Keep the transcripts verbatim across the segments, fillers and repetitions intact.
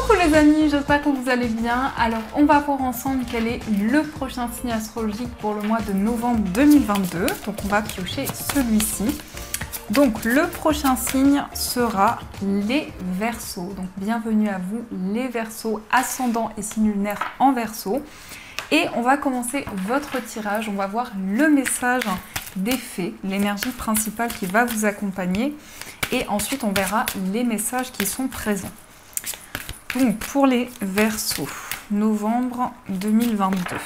Coucou les amis, j'espère que vous allez bien. Alors on va voir ensemble quel est le prochain signe astrologique pour le mois de novembre deux mille vingt-deux. Donc on va piocher celui-ci. Donc le prochain signe sera les Verseaux. Donc bienvenue à vous les Verseaux, ascendant et signe lunaire en Verseau. Et on va commencer votre tirage, on va voir le message des fées, l'énergie principale qui va vous accompagner. Et ensuite on verra les messages qui sont présents. Donc pour les Verseaux, novembre deux mille vingt-deux.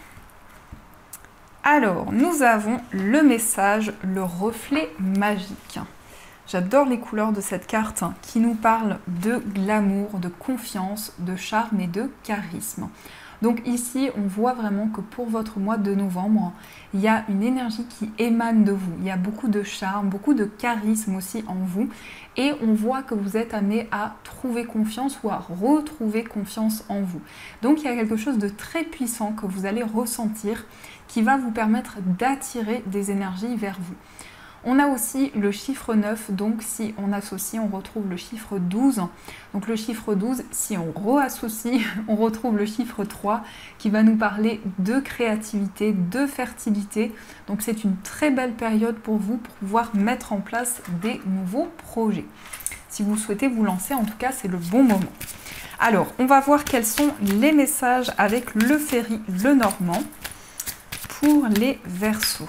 Alors, nous avons le message, le reflet magique. J'adore les couleurs de cette carte qui nous parle de glamour, de confiance, de charme et de charisme. Donc ici, on voit vraiment que pour votre mois de novembre, il y a une énergie qui émane de vous. Il y a beaucoup de charme, beaucoup de charisme aussi en vous. Et on voit que vous êtes amené à trouver confiance ou à retrouver confiance en vous. Donc il y a quelque chose de très puissant que vous allez ressentir qui va vous permettre d'attirer des énergies vers vous. On a aussi le chiffre neuf, donc si on associe, on retrouve le chiffre douze. Donc le chiffre douze, si on reassocie, on retrouve le chiffre trois qui va nous parler de créativité, de fertilité. Donc c'est une très belle période pour vous pour pouvoir mettre en place des nouveaux projets. Si vous souhaitez vous lancer, en tout cas, c'est le bon moment. Alors, on va voir quels sont les messages avec le Ferry Lenormand pour les Verseaux.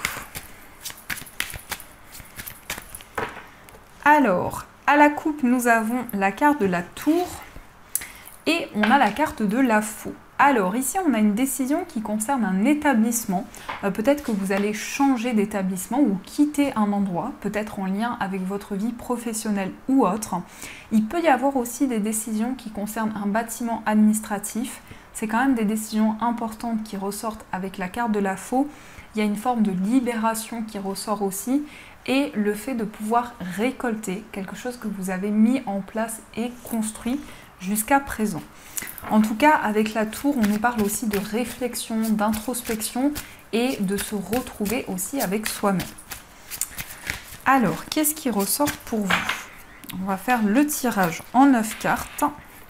Alors, à la coupe, nous avons la carte de la tour et on a la carte de la faux. Alors, ici, on a une décision qui concerne un établissement. Euh, peut-être que vous allez changer d'établissement ou quitter un endroit, peut-être en lien avec votre vie professionnelle ou autre. Il peut y avoir aussi des décisions qui concernent un bâtiment administratif. C'est quand même des décisions importantes qui ressortent avec la carte de la faux. Il y a une forme de libération qui ressort aussi. Et le fait de pouvoir récolter quelque chose que vous avez mis en place et construit jusqu'à présent. En tout cas, avec la tour, on nous parle aussi de réflexion, d'introspection et de se retrouver aussi avec soi-même. Alors, qu'est-ce qui ressort pour vous? On va faire le tirage en neuf cartes.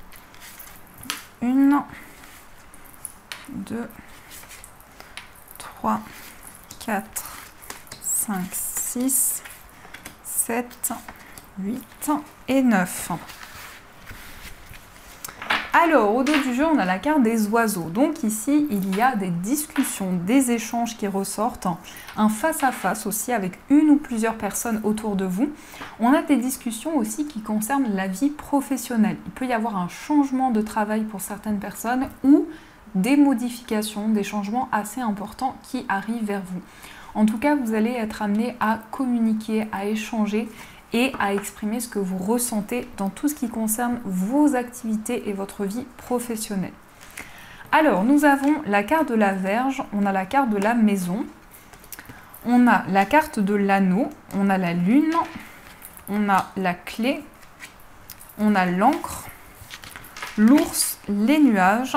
Une, deux, trois, quatre, cinq, six, sept, huit et neuf. Alors, au dos du jeu, on a la carte des oiseaux. Donc ici, il y a des discussions, des échanges qui ressortent, un face-à-face aussi avec une ou plusieurs personnes autour de vous. On a des discussions aussi qui concernent la vie professionnelle. Il peut y avoir un changement de travail pour certaines personnes ou des modifications, des changements assez importants qui arrivent vers vous. En tout cas, vous allez être amené à communiquer, à échanger et à exprimer ce que vous ressentez dans tout ce qui concerne vos activités et votre vie professionnelle. Alors, nous avons la carte de la Vierge, on a la carte de la maison, on a la carte de l'anneau, on a la lune, on a la clé, on a l'encre, l'ours, les nuages,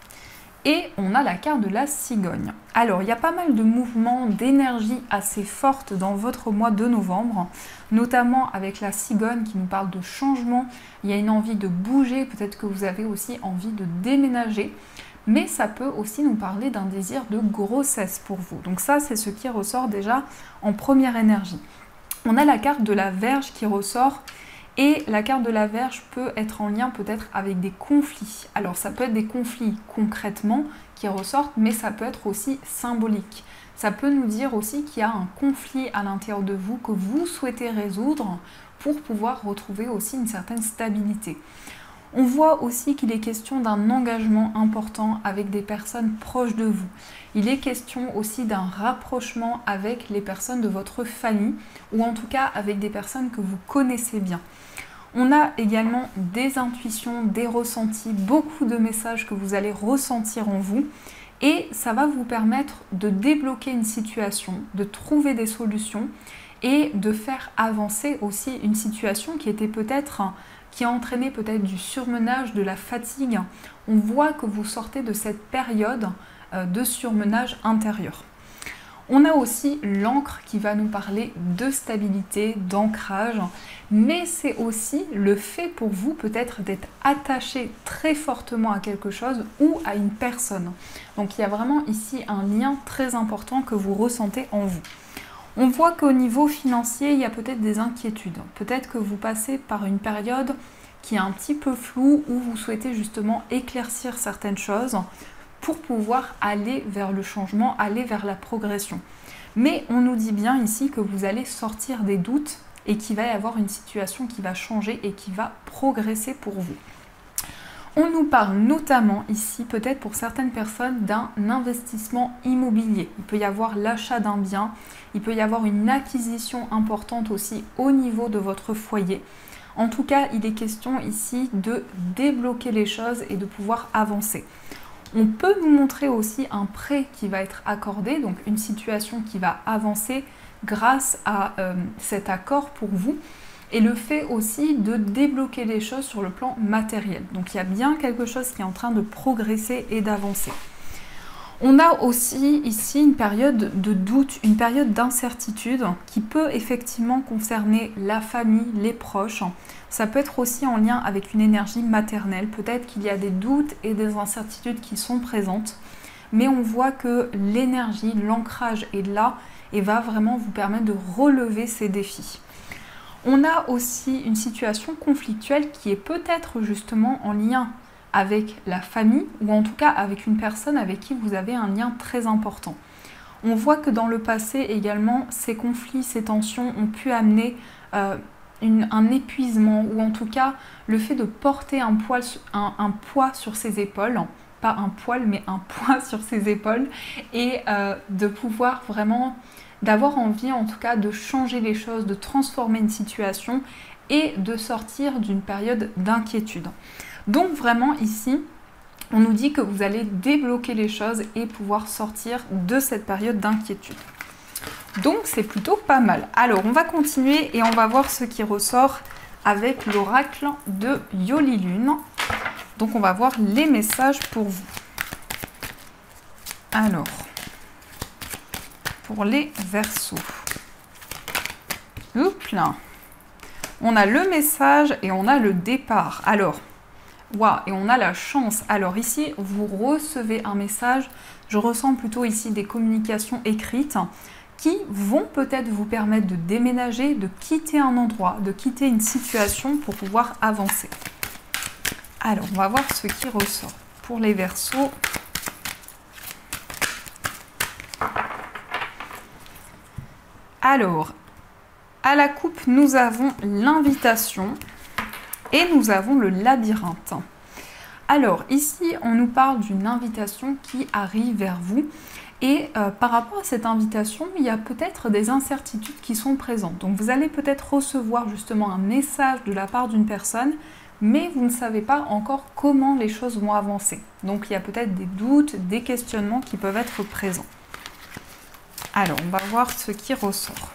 et on a la carte de la cigogne. Alors, il y a pas mal de mouvements, d'énergie assez forte dans votre mois de novembre, notamment avec la cigogne qui nous parle de changement. Il y a une envie de bouger, peut-être que vous avez aussi envie de déménager, mais ça peut aussi nous parler d'un désir de grossesse pour vous. Donc ça, c'est ce qui ressort déjà en première énergie. On a la carte de la Vierge qui ressort. Et la carte de la Vierge peut être en lien peut-être avec des conflits. Alors ça peut être des conflits concrètement qui ressortent, mais ça peut être aussi symbolique. Ça peut nous dire aussi qu'il y a un conflit à l'intérieur de vous que vous souhaitez résoudre pour pouvoir retrouver aussi une certaine stabilité. On voit aussi qu'il est question d'un engagement important avec des personnes proches de vous. Il est question aussi d'un rapprochement avec les personnes de votre famille ou en tout cas avec des personnes que vous connaissez bien. On a également des intuitions, des ressentis, beaucoup de messages que vous allez ressentir en vous et ça va vous permettre de débloquer une situation, de trouver des solutions et de faire avancer aussi une situation qui était peut-être qui a entraîné peut-être du surmenage, de la fatigue. On voit que vous sortez de cette période de surmenage intérieur. On a aussi l'encre qui va nous parler de stabilité, d'ancrage, mais c'est aussi le fait pour vous peut-être d'être attaché très fortement à quelque chose ou à une personne. Donc il y a vraiment ici un lien très important que vous ressentez en vous. On voit qu'au niveau financier, il y a peut-être des inquiétudes. Peut-être que vous passez par une période qui est un petit peu floue où vous souhaitez justement éclaircir certaines choses pour pouvoir aller vers le changement, aller vers la progression. Mais on nous dit bien ici que vous allez sortir des doutes et qu'il va y avoir une situation qui va changer et qui va progresser pour vous. On nous parle notamment ici, peut-être pour certaines personnes, d'un investissement immobilier. Il peut y avoir l'achat d'un bien, il peut y avoir une acquisition importante aussi au niveau de votre foyer. En tout cas, il est question ici de débloquer les choses et de pouvoir avancer. On peut nous montrer aussi un prêt qui va être accordé, donc une situation qui va avancer grâce à euh, cet accord pour vous. Et le fait aussi de débloquer les choses sur le plan matériel. Donc il y a bien quelque chose qui est en train de progresser et d'avancer. On a aussi ici une période de doute, une période d'incertitude qui peut effectivement concerner la famille, les proches. Ça peut être aussi en lien avec une énergie maternelle. Peut-être qu'il y a des doutes et des incertitudes qui sont présentes. Mais on voit que l'énergie, l'ancrage est là et va vraiment vous permettre de relever ces défis. On a aussi une situation conflictuelle qui est peut-être justement en lien avec la famille ou en tout cas avec une personne avec qui vous avez un lien très important. On voit que dans le passé également, ces conflits, ces tensions ont pu amener euh, une, un épuisement ou en tout cas le fait de porter un, poil, un, un poids sur ses épaules, pas un poil mais un poids sur ses épaules et euh, de pouvoir vraiment, d'avoir envie en tout cas de changer les choses, de transformer une situation et de sortir d'une période d'inquiétude. Donc vraiment ici, on nous dit que vous allez débloquer les choses et pouvoir sortir de cette période d'inquiétude. Donc c'est plutôt pas mal. Alors on va continuer et on va voir ce qui ressort avec l'oracle de Yoli Lune. Donc on va voir les messages pour vous. Alors, pour les Verseaux. Oups là. On a le message et on a le départ. Alors, waouh, et on a la chance. Alors ici, vous recevez un message. Je ressens plutôt ici des communications écrites qui vont peut-être vous permettre de déménager, de quitter un endroit, de quitter une situation pour pouvoir avancer. Alors, on va voir ce qui ressort pour les Verseaux. Alors, à la coupe, nous avons l'invitation et nous avons le labyrinthe. Alors, ici, on nous parle d'une invitation qui arrive vers vous. Et euh, par rapport à cette invitation, il y a peut-être des incertitudes qui sont présentes. Donc, vous allez peut-être recevoir justement un message de la part d'une personne, mais vous ne savez pas encore comment les choses vont avancer. Donc, il y a peut-être des doutes, des questionnements qui peuvent être présents. Alors, on va voir ce qui ressort.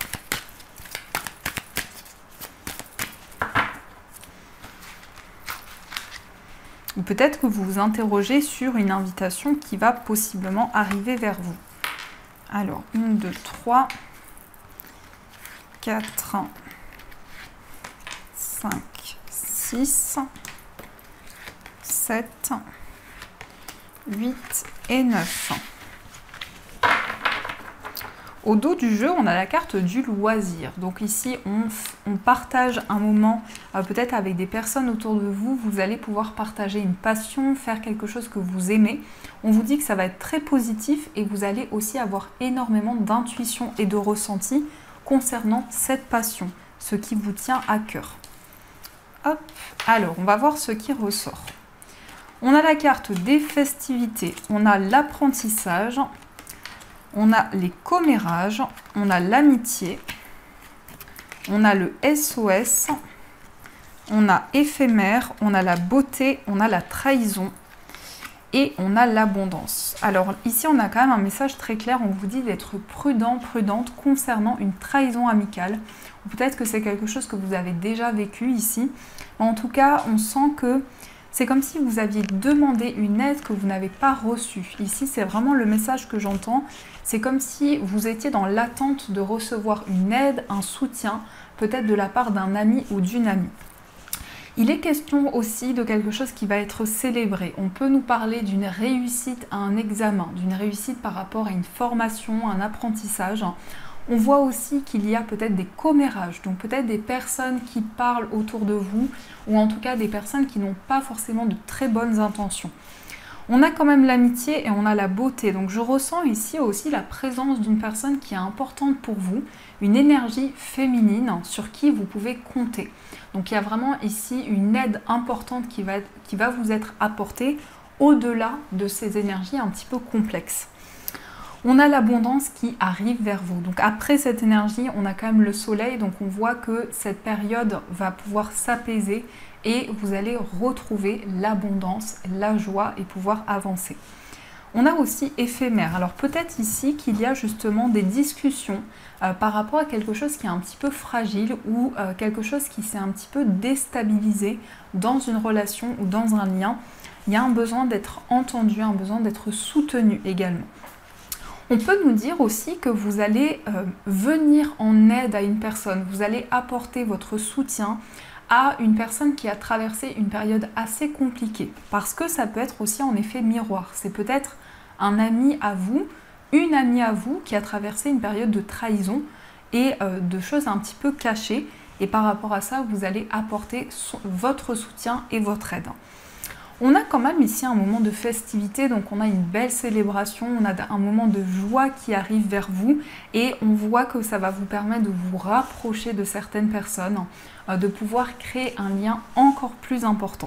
Ou peut-être que vous vous interrogez sur une invitation qui va possiblement arriver vers vous. Alors, un, deux, trois, quatre, cinq, six, sept, huit et neuf. Au dos du jeu, on a la carte du loisir. Donc ici, on, on partage un moment, euh, peut-être avec des personnes autour de vous. Vous allez pouvoir partager une passion, faire quelque chose que vous aimez. On vous dit que ça va être très positif et vous allez aussi avoir énormément d'intuition et de ressenti concernant cette passion, ce qui vous tient à cœur. Hop, alors, on va voir ce qui ressort. On a la carte des festivités, on a l'apprentissage. On a les commérages, on a l'amitié, on a le S O S, on a éphémère, on a la beauté, on a la trahison et on a l'abondance. Alors ici, on a quand même un message très clair. On vous dit d'être prudent, prudente concernant une trahison amicale. Peut-être que c'est quelque chose que vous avez déjà vécu ici. En tout cas, on sent que c'est comme si vous aviez demandé une aide que vous n'avez pas reçue. Ici, c'est vraiment le message que j'entends. C'est comme si vous étiez dans l'attente de recevoir une aide, un soutien, peut-être de la part d'un ami ou d'une amie. Il est question aussi de quelque chose qui va être célébré. On peut nous parler d'une réussite à un examen, d'une réussite par rapport à une formation, un apprentissage. On voit aussi qu'il y a peut-être des commérages, donc peut-être des personnes qui parlent autour de vous, ou en tout cas des personnes qui n'ont pas forcément de très bonnes intentions. On a quand même l'amitié et on a la beauté, donc je ressens ici aussi la présence d'une personne qui est importante pour vous, une énergie féminine sur qui vous pouvez compter. Donc il y a vraiment ici une aide importante qui va, qui va vous être apportée au-delà de ces énergies un petit peu complexes. On a l'abondance qui arrive vers vous. Donc après cette énergie, on a quand même le soleil. Donc on voit que cette période va pouvoir s'apaiser et vous allez retrouver l'abondance, la joie et pouvoir avancer. On a aussi éphémère. Alors peut-être ici qu'il y a justement des discussions euh, par rapport à quelque chose qui est un petit peu fragile ou euh, quelque chose qui s'est un petit peu déstabilisé dans une relation ou dans un lien. Il y a un besoin d'être entendu, un besoin d'être soutenu également. On peut nous dire aussi que vous allez euh, venir en aide à une personne, vous allez apporter votre soutien à une personne qui a traversé une période assez compliquée. Parce que ça peut être aussi en effet miroir. C'est peut-être un ami à vous, une amie à vous qui a traversé une période de trahison et euh, de choses un petit peu cachées. Et par rapport à ça, vous allez apporter so- votre soutien et votre aide. On a quand même ici un moment de festivité, donc on a une belle célébration, on a un moment de joie qui arrive vers vous et on voit que ça va vous permettre de vous rapprocher de certaines personnes, de pouvoir créer un lien encore plus important.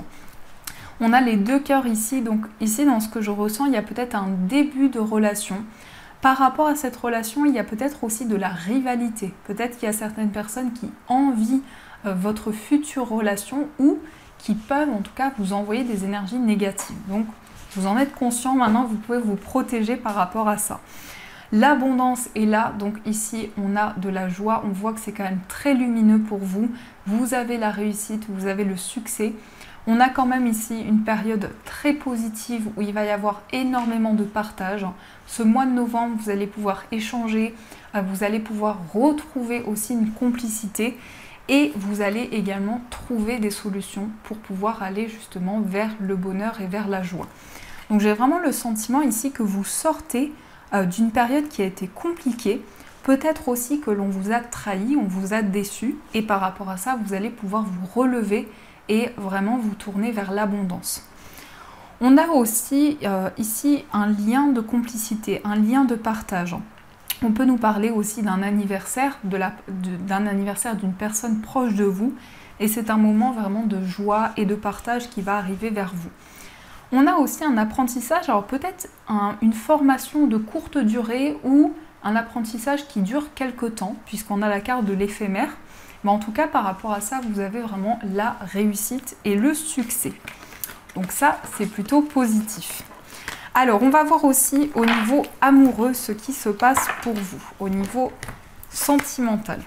On a les deux cœurs ici, donc ici dans ce que je ressens, il y a peut-être un début de relation. Par rapport à cette relation, il y a peut-être aussi de la rivalité. Peut-être qu'il y a certaines personnes qui envient votre future relation ou qui peuvent en tout cas vous envoyer des énergies négatives. Donc vous en êtes conscient, maintenant vous pouvez vous protéger par rapport à ça. L'abondance est là, donc ici on a de la joie, on voit que c'est quand même très lumineux pour vous. Vous avez la réussite, vous avez le succès. On a quand même ici une période très positive où il va y avoir énormément de partage. Ce mois de novembre, vous allez pouvoir échanger, vous allez pouvoir retrouver aussi une complicité. Et vous allez également trouver des solutions pour pouvoir aller justement vers le bonheur et vers la joie. Donc j'ai vraiment le sentiment ici que vous sortez euh, d'une période qui a été compliquée. Peut-être aussi que l'on vous a trahi, on vous a déçu. Et par rapport à ça, vous allez pouvoir vous relever et vraiment vous tourner vers l'abondance. On a aussi euh, ici un lien de complicité, un lien de partage. On peut nous parler aussi d'un anniversaire, de la, de, d'un anniversaire d'une personne proche de vous. Et c'est un moment vraiment de joie et de partage qui va arriver vers vous. On a aussi un apprentissage, alors peut-être un, une formation de courte durée ou un apprentissage qui dure quelque temps, puisqu'on a la carte de l'éphémère. Mais en tout cas, par rapport à ça, vous avez vraiment la réussite et le succès. Donc ça, c'est plutôt positif. Alors, on va voir aussi au niveau amoureux ce qui se passe pour vous, au niveau sentimental.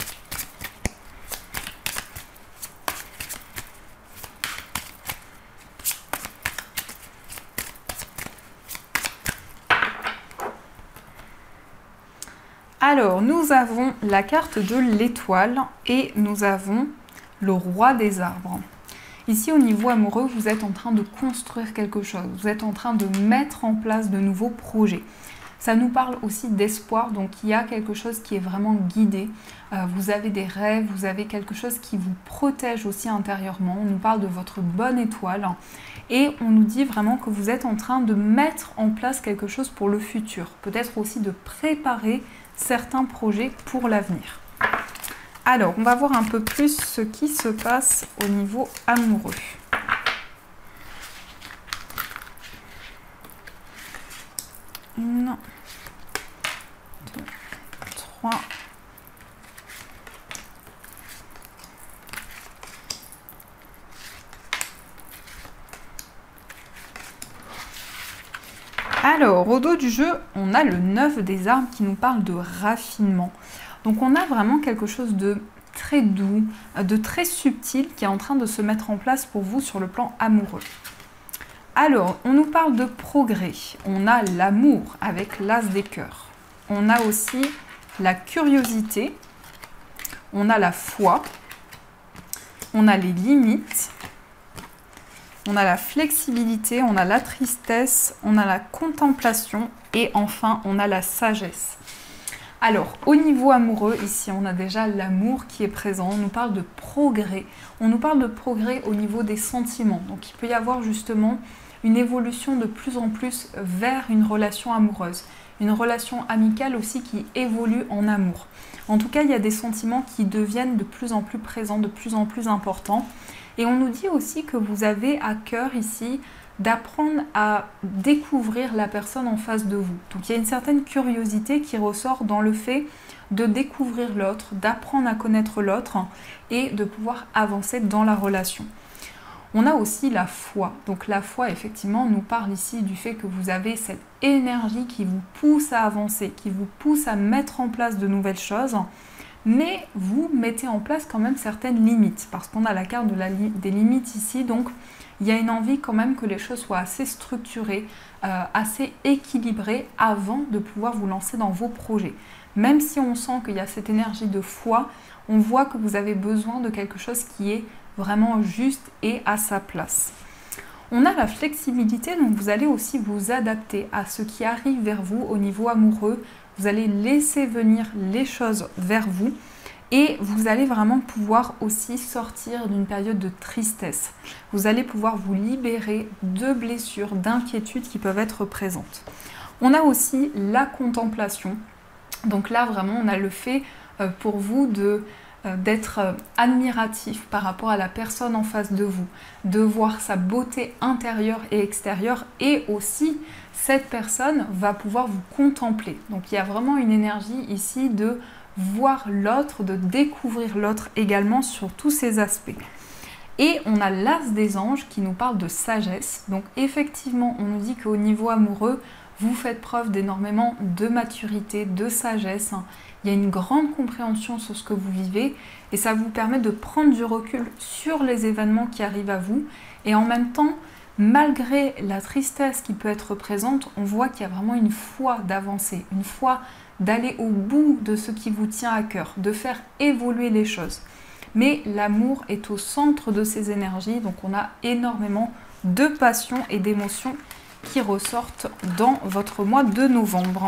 Alors, nous avons la carte de l'étoile et nous avons le roi des arbres. Ici, au niveau amoureux, vous êtes en train de construire quelque chose. Vous êtes en train de mettre en place de nouveaux projets. Ça nous parle aussi d'espoir. Donc, il y a quelque chose qui est vraiment guidé. Euh, vous avez des rêves, vous avez quelque chose qui vous protège aussi intérieurement. On nous parle de votre bonne étoile. Et on nous dit vraiment que vous êtes en train de mettre en place quelque chose pour le futur. Peut-être aussi de préparer certains projets pour l'avenir. Alors, on va voir un peu plus ce qui se passe au niveau amoureux. Une, deux, trois. Alors, au dos du jeu, on a le neuf des armes qui nous parle de raffinement. Donc on a vraiment quelque chose de très doux, de très subtil qui est en train de se mettre en place pour vous sur le plan amoureux. Alors, on nous parle de progrès. On a l'amour avec l'as des cœurs. On a aussi la curiosité. On a la foi. On a les limites. On a la flexibilité. On a la tristesse. On a la contemplation. Et enfin, on a la sagesse. Alors, au niveau amoureux, ici, on a déjà l'amour qui est présent. On nous parle de progrès. On nous parle de progrès au niveau des sentiments. Donc, il peut y avoir justement une évolution de plus en plus vers une relation amoureuse. Une relation amicale aussi qui évolue en amour. En tout cas, il y a des sentiments qui deviennent de plus en plus présents, de plus en plus importants. Et on nous dit aussi que vous avez à cœur ici d'apprendre à découvrir la personne en face de vous. Donc il y a une certaine curiosité qui ressort dans le fait de découvrir l'autre, d'apprendre à connaître l'autre et de pouvoir avancer dans la relation. On a aussi la foi. Donc la foi, effectivement, nous parle ici du fait que vous avez cette énergie qui vous pousse à avancer, qui vous pousse à mettre en place de nouvelles choses, mais vous mettez en place quand même certaines limites, parce qu'on a la carte de la li- des limites ici, donc il y a une envie quand même que les choses soient assez structurées, euh, assez équilibrées avant de pouvoir vous lancer dans vos projets. Même si on sent qu'il y a cette énergie de foi, on voit que vous avez besoin de quelque chose qui est vraiment juste et à sa place. On a la flexibilité, donc vous allez aussi vous adapter à ce qui arrive vers vous au niveau amoureux. Vous allez laisser venir les choses vers vous et vous allez vraiment pouvoir aussi sortir d'une période de tristesse. Vous allez pouvoir vous libérer de blessures, d'inquiétudes qui peuvent être présentes. On a aussi la contemplation. Donc là, vraiment, on a le fait euh, pour vous de d'être admiratif par rapport à la personne en face de vous, de voir sa beauté intérieure et extérieure, et aussi cette personne va pouvoir vous contempler. Donc il y a vraiment une énergie ici de voir l'autre, de découvrir l'autre également sur tous ces aspects. Et on a l'as des anges qui nous parle de sagesse. Donc effectivement, on nous dit qu'au niveau amoureux, vous faites preuve d'énormément de maturité, de sagesse. Il y a une grande compréhension sur ce que vous vivez et ça vous permet de prendre du recul sur les événements qui arrivent à vous. Et en même temps, malgré la tristesse qui peut être présente, on voit qu'il y a vraiment une foi d'avancer, une foi d'aller au bout de ce qui vous tient à cœur, de faire évoluer les choses. Mais l'amour est au centre de ces énergies, donc on a énormément de passion et d'émotions qui ressortent dans votre mois de novembre.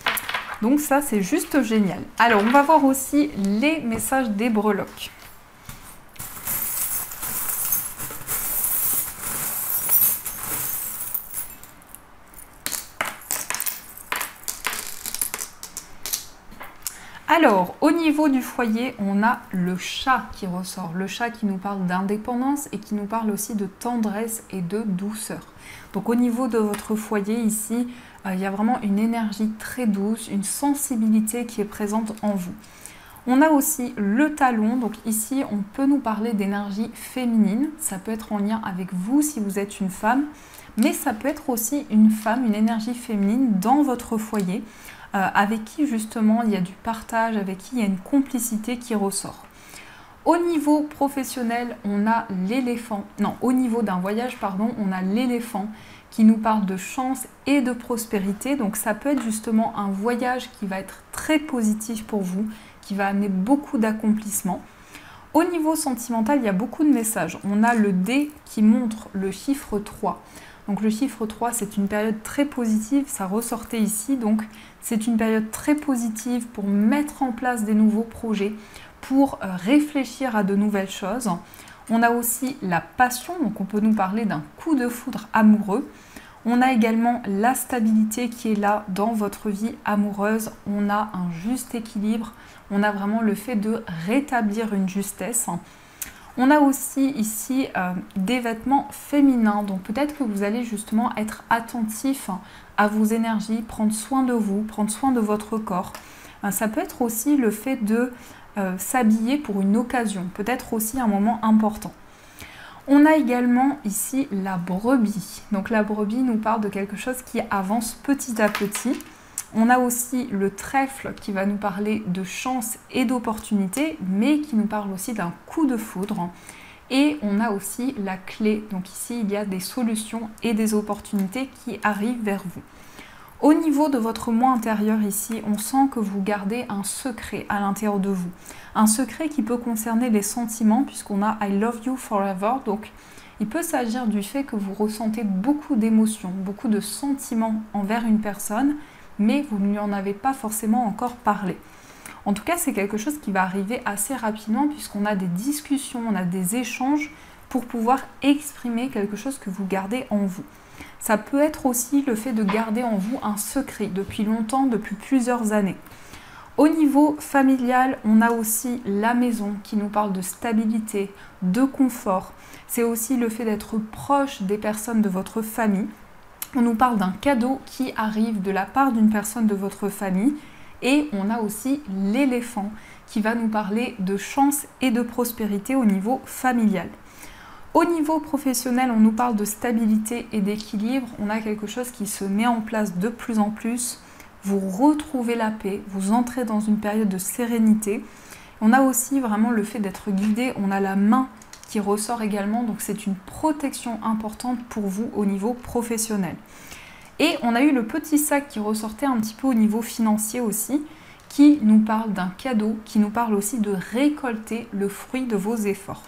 Donc ça, c'est juste génial. Alors, on va voir aussi les messages des breloques. Alors, au niveau du foyer, on a le chat qui ressort. Le chat qui nous parle d'indépendance et qui nous parle aussi de tendresse et de douceur. Donc, au niveau de votre foyer, ici, euh, il y a vraiment une énergie très douce, une sensibilité qui est présente en vous. On a aussi le talon. Donc, ici, on peut nous parler d'énergie féminine. Ça peut être en lien avec vous si vous êtes une femme. Mais ça peut être aussi une femme, une énergie féminine dans votre foyer. Euh, avec qui justement il y a du partage, avec qui il y a une complicité qui ressort. Au niveau professionnel, on a l'éléphant, non, au niveau d'un voyage, pardon, on a l'éléphant qui nous parle de chance et de prospérité. Donc ça peut être justement un voyage qui va être très positif pour vous, qui va amener beaucoup d'accomplissement. Au niveau sentimental, il y a beaucoup de messages. On a le dé qui montre le chiffre trois. Donc le chiffre trois, c'est une période très positive, ça ressortait ici, donc c'est une période très positive pour mettre en place des nouveaux projets, pour réfléchir à de nouvelles choses. On a aussi la passion, donc on peut nous parler d'un coup de foudre amoureux. On a également la stabilité qui est là dans votre vie amoureuse. On a un juste équilibre, on a vraiment le fait de rétablir une justesse. On a aussi ici euh, des vêtements féminins, donc peut-être que vous allez justement être attentif à vos énergies, prendre soin de vous, prendre soin de votre corps. Euh, ça peut être aussi le fait de euh, s'habiller pour une occasion, peut-être aussi un moment important. On a également ici la brebis. Donc la brebis nous parle de quelque chose qui avance petit à petit. On a aussi le trèfle qui va nous parler de chance et d'opportunité, mais qui nous parle aussi d'un coup de foudre. Et on a aussi la clé. Donc ici, il y a des solutions et des opportunités qui arrivent vers vous. Au niveau de votre moi intérieur ici, on sent que vous gardez un secret à l'intérieur de vous. Un secret qui peut concerner les sentiments, puisqu'on a I love you forever. Donc, il peut s'agir du fait que vous ressentez beaucoup d'émotions, beaucoup de sentiments envers une personne, mais vous ne lui en avez pas forcément encore parlé. En tout cas, c'est quelque chose qui va arriver assez rapidement, puisqu'on a des discussions, on a des échanges pour pouvoir exprimer quelque chose que vous gardez en vous. Ça peut être aussi le fait de garder en vous un secret depuis longtemps, depuis plusieurs années. Au niveau familial, on a aussi la maison qui nous parle de stabilité, de confort. C'est aussi le fait d'être proche des personnes de votre famille. On nous parle d'un cadeau qui arrive de la part d'une personne de votre famille. Et on a aussi l'éléphant qui va nous parler de chance et de prospérité au niveau familial. Au niveau professionnel, on nous parle de stabilité et d'équilibre. On a quelque chose qui se met en place de plus en plus. Vous retrouvez la paix, vous entrez dans une période de sérénité. On a aussi vraiment le fait d'être guidé. On a la main qui ressort également, donc c'est une protection importante pour vous au niveau professionnel. Et on a eu le petit sac qui ressortait un petit peu au niveau financier aussi, qui nous parle d'un cadeau, qui nous parle aussi de récolter le fruit de vos efforts.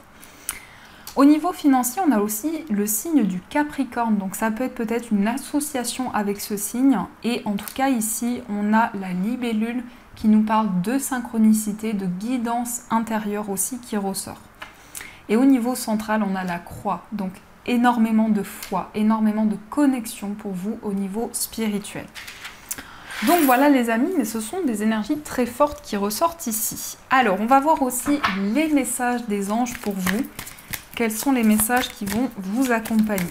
Au niveau financier, on a aussi le signe du Capricorne, donc ça peut être peut-être une association avec ce signe. Et en tout cas ici, on a la libellule qui nous parle de synchronicité, de guidance intérieure aussi qui ressort. Et au niveau central, on a la croix, donc énormément de foi, énormément de connexion pour vous au niveau spirituel. Donc voilà les amis, mais ce sont des énergies très fortes qui ressortent ici. Alors, on va voir aussi les messages des anges pour vous. Quels sont les messages qui vont vous accompagner?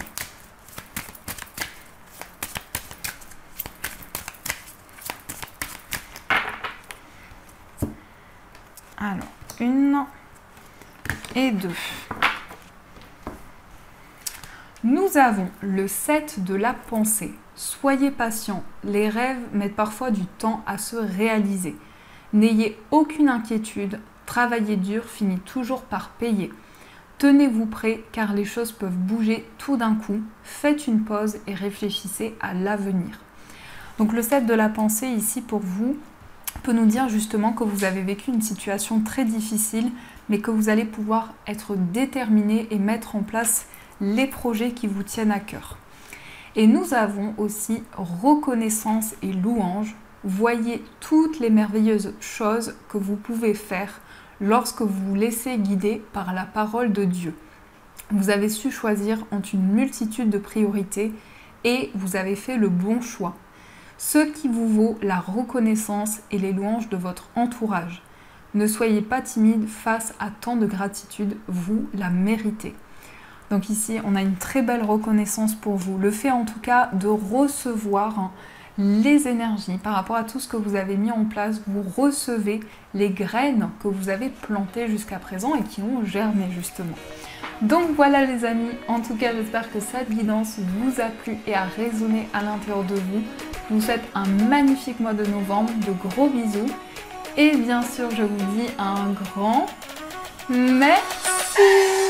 Alors, une et deux. Nous avons le sept de la pensée. Soyez patient, les rêves mettent parfois du temps à se réaliser. N'ayez aucune inquiétude, travailler dur finit toujours par payer. Tenez-vous prêt car les choses peuvent bouger tout d'un coup. Faites une pause et réfléchissez à l'avenir. Donc le sept de la pensée ici pour vous peut nous dire justement que vous avez vécu une situation très difficile, mais que vous allez pouvoir être déterminé et mettre en place les projets qui vous tiennent à cœur. Et nous avons aussi reconnaissance et louange. Voyez toutes les merveilleuses choses que vous pouvez faire lorsque vous vous laissez guider par la parole de Dieu. Vous avez su choisir entre une multitude de priorités et vous avez fait le bon choix. Ce qui vous vaut la reconnaissance et les louanges de votre entourage. Ne soyez pas timide face à tant de gratitude, vous la méritez. Donc ici, on a une très belle reconnaissance pour vous. Le fait en tout cas de recevoir les énergies par rapport à tout ce que vous avez mis en place, vous recevez les graines que vous avez plantées jusqu'à présent et qui ont germé justement. Donc voilà les amis, en tout cas j'espère que cette guidance vous a plu et a résonné à l'intérieur de vous. Je vous souhaite un magnifique mois de novembre, de gros bisous et bien sûr je vous dis un grand merci.